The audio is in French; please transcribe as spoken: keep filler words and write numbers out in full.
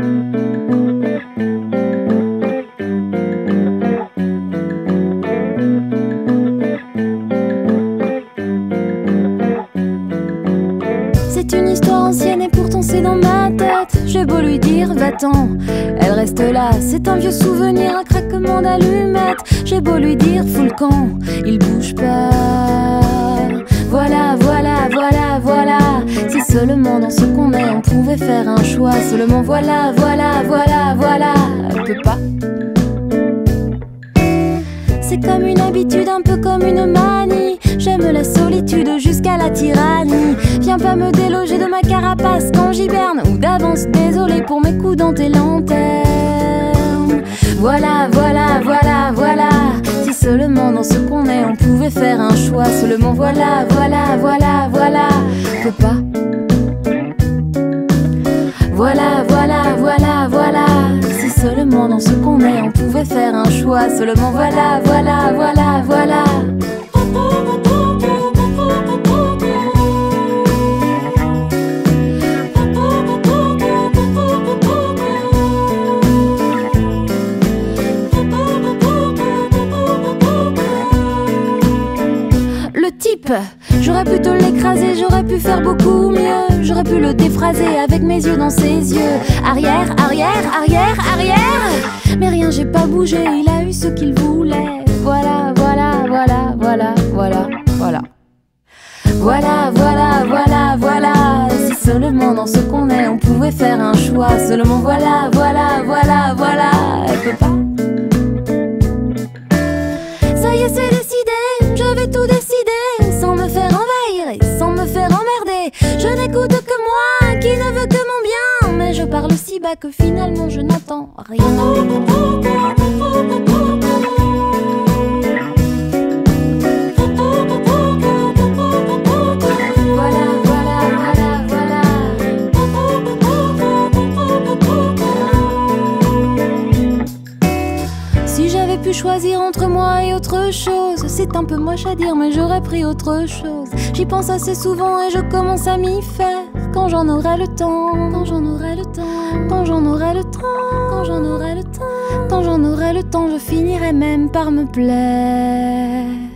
C'est une histoire ancienne et pourtant c'est dans ma tête. J'ai beau lui dire va-t'en, elle reste là. C'est un vieux souvenir, un craquement d'allumettes. J'ai beau lui dire fous le camp, il bouge pas. Voilà, voilà, voilà, voilà. Si seulement dans ce qu'on est on pouvait faire un choix. Seulement voilà, voilà, voilà, voilà. Elle peut pas. C'est comme une habitude, un peu comme une manie. J'aime la solitude jusqu'à la tyrannie. Viens pas me déloger de ma carapace quand j'hiberne. Ou d'avance, désolé pour mes coups dans tes lanternes. Voilà, voilà, voilà, voilà. Si seulement dans ce qu'on est on pouvait faire un choix. Seulement voilà, voilà, voilà, voilà. Peut pas. Voilà, voilà, voilà, voilà. Si seulement dans ce qu'on est on pouvait faire un choix. Seulement voilà, voilà, voilà, voilà. Le type, j'aurais pu te l'écraser, j'aurais pu faire beaucoup mieux. J'aurais pu le déphraser avec mes yeux dans ses yeux. Arrière, arrière, arrière, arrière. Mais rien, j'ai pas bougé, il a eu ce qu'il voulait. Voilà, voilà, voilà, voilà, voilà, voilà. Voilà, voilà, voilà, voilà. Si seulement dans ce qu'on est on pouvait faire un choix. Seulement voilà, voilà, voilà, voilà. Elle peut pas. Ça y est, c'est décidé, je vais tout décider. Sans me faire envahir et sans me faire emmerder. Je n'écoute que moi, qui ne veut que mon bien. Mais je parle si bas que finalement je n'entends rien. Pu choisir entre moi et autre chose. C'est un peu moche à dire mais j'aurais pris autre chose. J'y pense assez souvent et je commence à m'y faire. Quand j'en aurai le temps, quand j'en aurai le temps, quand j'en aurai le temps, quand j'en aurai le temps, quand j'en aurai le temps, je finirai même par me plaire.